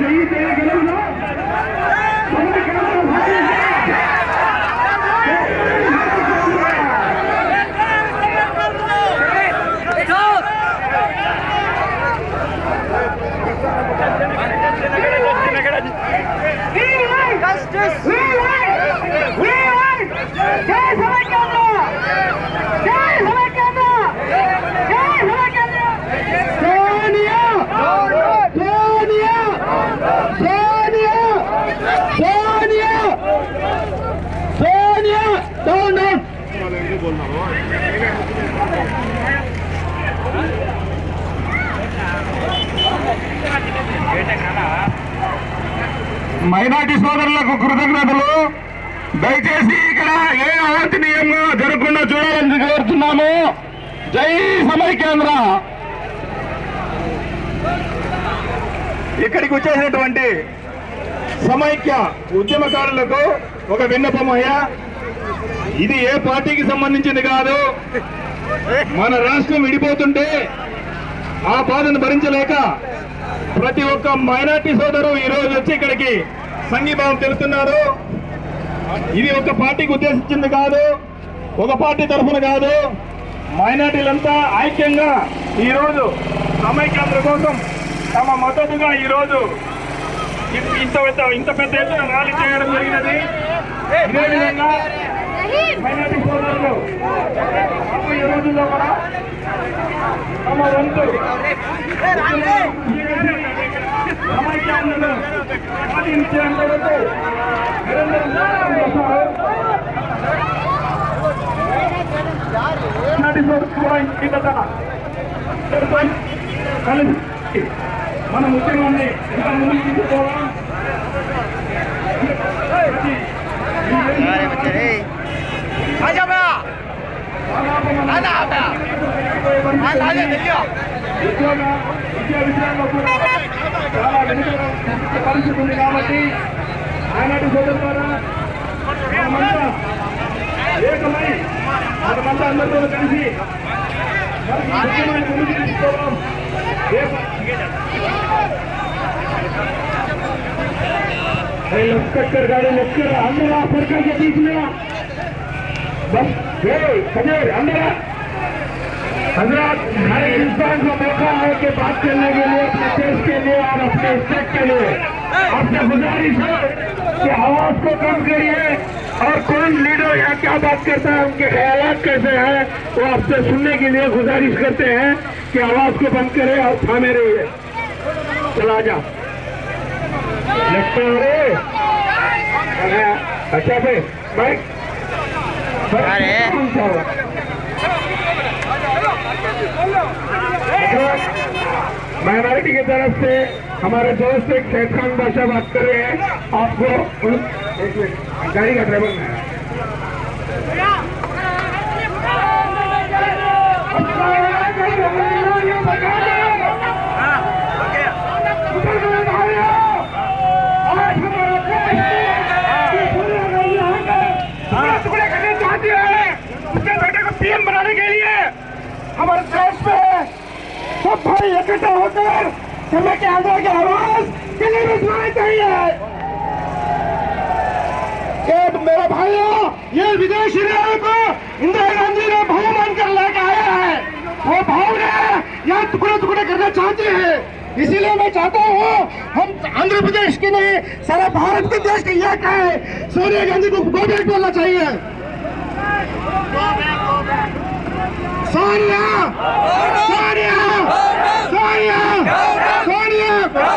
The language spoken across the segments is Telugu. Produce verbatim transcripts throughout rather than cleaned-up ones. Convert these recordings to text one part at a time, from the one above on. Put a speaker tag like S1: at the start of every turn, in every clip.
S1: మైనార్టీ సోదరులకు కృతజ్ఞతలు. దయచేసి ఇక్కడ ఏ అవాంఛనీయంగా జరగకుండా చూడాలని కోరుతున్నాము. జై సమైక్యాంధ్ర. ఇక్కడికి వచ్చేసినటువంటి సమైక్య ఉద్యమకారులకు ఒక విన్నపం అయ్యా, ఇది ఏ పార్టీకి సంబంధించింది కాదు. మన రాష్ట్రం విడిపోతుంటే ఆ బాధను భరించలేక ప్రతి ఒక్క మైనార్టీ సోదరు ఈ రోజు వచ్చి ఇక్కడికి సంఘీభావం తెలుపుతున్నారు. ఇది ఒక పార్టీకి ఉద్దేశించింది కాదు, ఒక పార్టీ తరఫున కాదు. మైనార్టీలంతా ఐక్యంగా ఈ రోజు సమైక్యాంధ్ర కోసం తమ మద్దతుగా ఈ రోజు ఇంత పెద్ద ఇంత పెద్ద ఎత్తున ర్యాలీ చేయడం జరిగినది. ఇదే విధంగా మైనార్టీ సోదరులు ఈ రోజుల్లో కూడా తమ వంతు సమైక్యాంధ్రను సాధించేంత వరకు కలిసి మన ఉద్యమాన్ని ఇంకా ముందుకు తీసుకోవడం. విద్యా విషయాల్లో కూడా చాలా వెనుక పరిస్థితి ఉంది కాబట్టి ఆనాటి సోదరు ద్వారా మనమంతా ఏకమై మనమంతా అందరితో కలిసి ఉద్యమాన్ని ముందుకు తీసుకోవడం. लश्कर गाड़ी लश्कर अंदर सरकार के बीच में बस खजर अंदर हजरात, हर इंसान को मौका है कि बात करने के लिए अपने देश के लिए और अपने स्टेट के लिए आपसे गुजारिश है कि आवाज को कम करिए और कौन लीडर यहाँ क्या बात करता है, उनके ख्यालात कैसे हैं, वो आपसे सुनने के लिए गुजारिश करते हैं कि आवाज को बंद करें और थामे रहिए. चला जा लगता है अच्छा भाई बाइक माइनॉरिटी की तरफ से हमारे दोस्त एक सैद खान बादशाह बात कर रहे हैं. आपको गाड़ी का ड्राइवर पीएम बनाने के लिए हमारे देश में सब भाई इकट्ठा होकर सమైక్యాంధ్ర की आवाज के लिए सुनानी चाहिए. मेरे भाइयों, ये विदेशी लोगों को इंदिरा गांधी ने भाव मानकर लेकर आया है. वो भाव ने यहाँ टुकड़े टुकड़े करना चाहते हैं. इसीलिए मैं चाहता हूँ हम आंध्र प्रदेश की नहीं सारा भारत के देश की एक है. सोनिया गांधी को गो बैक बोलना चाहिए. सोनिया सोनिया सोनिया सोनिया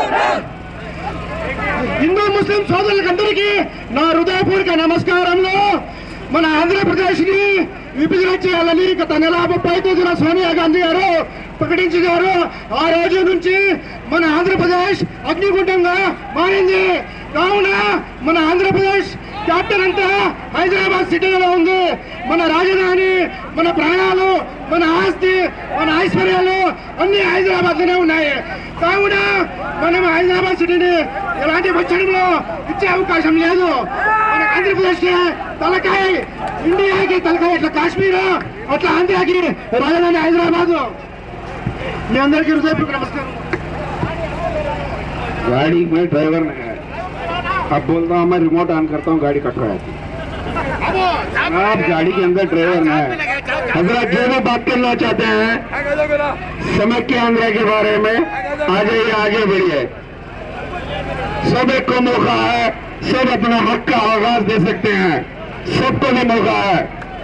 S1: हिंदू मुस्लिम సోదరులందరికీ నా హృదయపూర్వక నమస్కారాలు. మన ఆంధ్రప్రదేశ్ ని విభజన చేయాలని గత నెల ముప్పై తేదీన సోనియా గాంధీ గారు ప్రకటించారు. ఆ రోజు నుంచి మన ఆంధ్రప్రదేశ్ అగ్నిగుండంగా మారింది. కావున మన ఆంధ్రప్రదేశ్ క్యాపిటల్ అంతా హైదరాబాద్ సిటీలో ఉంది. మన రాజధాని, మన ప్రాణాలు, మన ఆస్తి, మన ఐశ్వర్యాలు అన్ని హైదరాబాద్ లోనే ఉన్నాయి. కావున మనం హైదరాబాద్ సిటీని ఎలాంటి ఒత్తిడిలో ఇచ్చే అవకాశం లేదు. మన ఆంధ్రప్రదేశ్ కి తలకాయ, ఇండియాకి తలకాయ ఇట్లా కాశ్మీర్, అట్లా ఆంధ్రాకి రాజధాని హైదరాబాద్. మీ అందరికీ హృదయపూర్వక నమస్కారం.
S2: गाड़ी में ड्राइवर नहीं है। अब बोलता हूँ मैं रिमोट ऑन करता हूँ, गाड़ी कट रहा है। आप गाड़ी के अंदर ड्राइवर नहीं है। हजरत जो भी बात करना चाहते हैं समख्या आंध्रा के बारे में, आ जाइए, आगे बढ़िए। सब एक को मौका है, सब अपना हक का आगाज दे सकते हैं, सबको भी मौका है।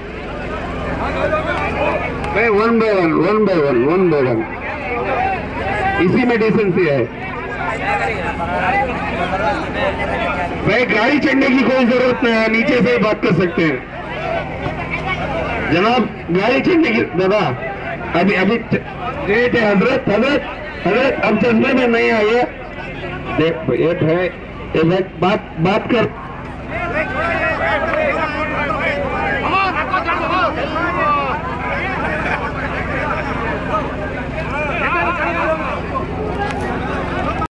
S2: One by one one by one one by one, इसी में डिसेंसी है भाई। गाड़ी चढ़ने की कोई जरूरत नहीं है, नीचे से ही बात कर सकते हैं जनाब। गाड़ी चढ़ने की दादा अभी अभी गए थे हजरत हजरत हजरत अब चश्मे में नहीं आइए। देख ये है, ये बात बात कर